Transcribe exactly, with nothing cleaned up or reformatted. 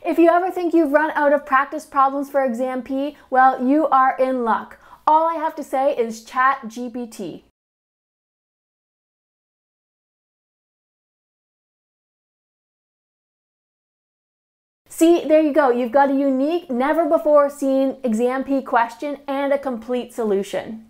If you ever think you've run out of practice problems for Exam P, well, you are in luck. All I have to say is ChatGPT. See, there you go. You've got a unique, never before seen Exam P question and a complete solution.